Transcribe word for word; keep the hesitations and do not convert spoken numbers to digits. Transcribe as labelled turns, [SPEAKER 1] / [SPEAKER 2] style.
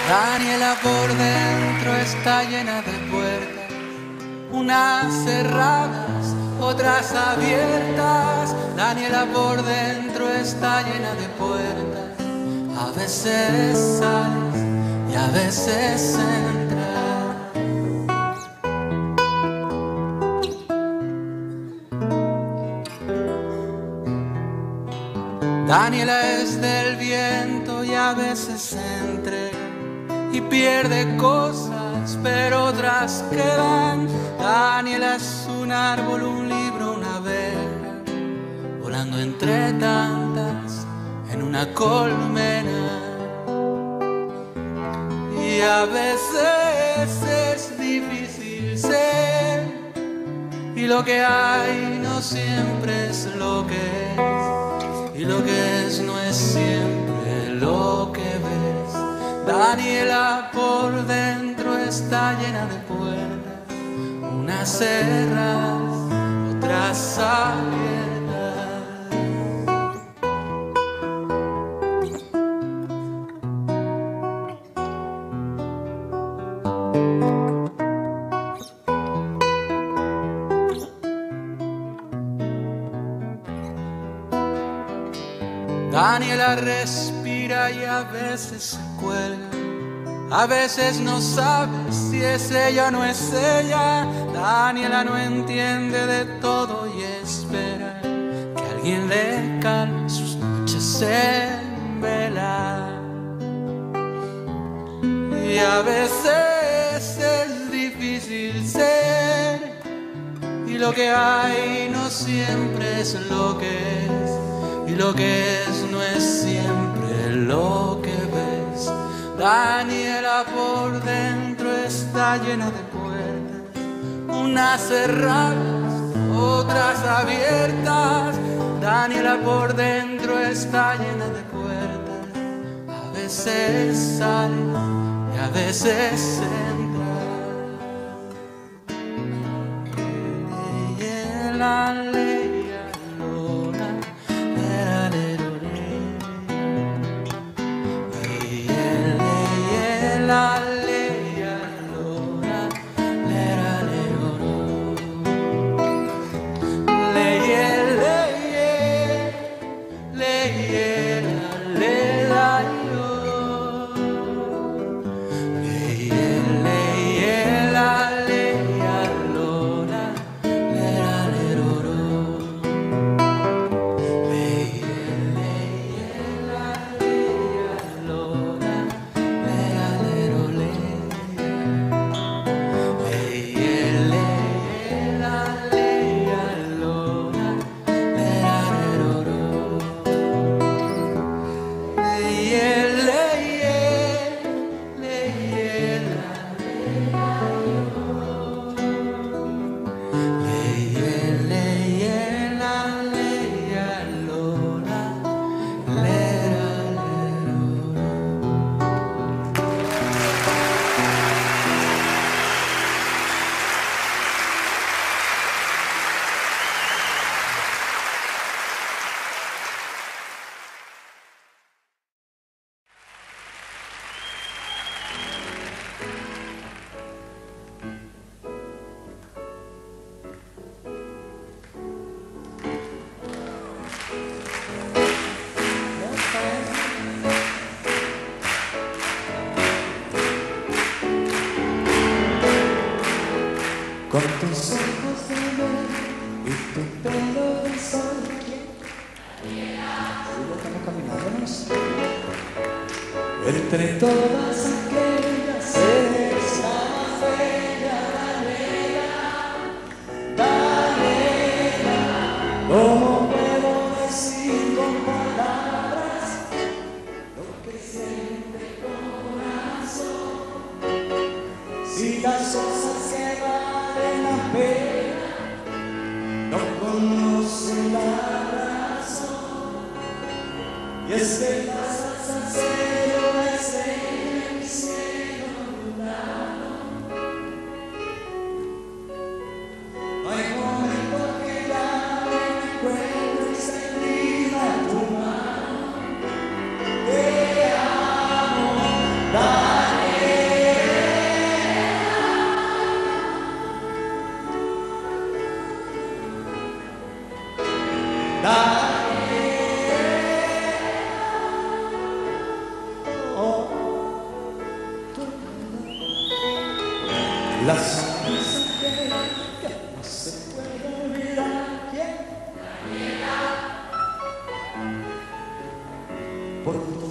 [SPEAKER 1] Daniela por dentro está llena de puertas, unas cerradas, otras abiertas. Daniela por dentro está llena de puertas. A veces sales y a veces entras. Daniela es del viento y a veces se entrega y pierde cosas, pero otras quedan. Daniela es un árbol, un libro, una abeja, volando entre tantas en una colmena. Y a veces es difícil ser, y lo que hay no siempre es lo que es, y lo que es no es siempre lo que ves. Daniela por dentro está llena de puertas, unas cerradas, otras abiertas. Daniela respira y a veces se cuelga, a veces no sabe si es ella o no es ella. Daniela no entiende de todo y espera que alguien le calme sus noches en vela. Y a veces es difícil ser, y lo que hay no siempre es lo que es, y lo que es no es siempre lo que ves. Daniela por dentro está llena de puertas, unas cerradas, otras abiertas. Daniela por dentro está llena de puertas. A veces sale y a veces entra. Y la ley la ley allora, lera leroro. Ley ley ley la lela yo. Ley ley la ley allora, lera leroro. Ley ley la ley allora.
[SPEAKER 2] Con tus ojos de amor y tu pelo de sol, estamos caminándonos entre todas aquellas esa bella Daniela, Daniela. ¿Cómo puedo decir con palabras lo que siente el corazón? Si las cosas que valen la pena no conocen la razón, y es que la salsa cero es en el cielo nublado. No hay momento que ya me encuentre extendida tu mano. Te amo, Daniela. La sonrisa que, que no se puede olvidar. ¿Quién? Por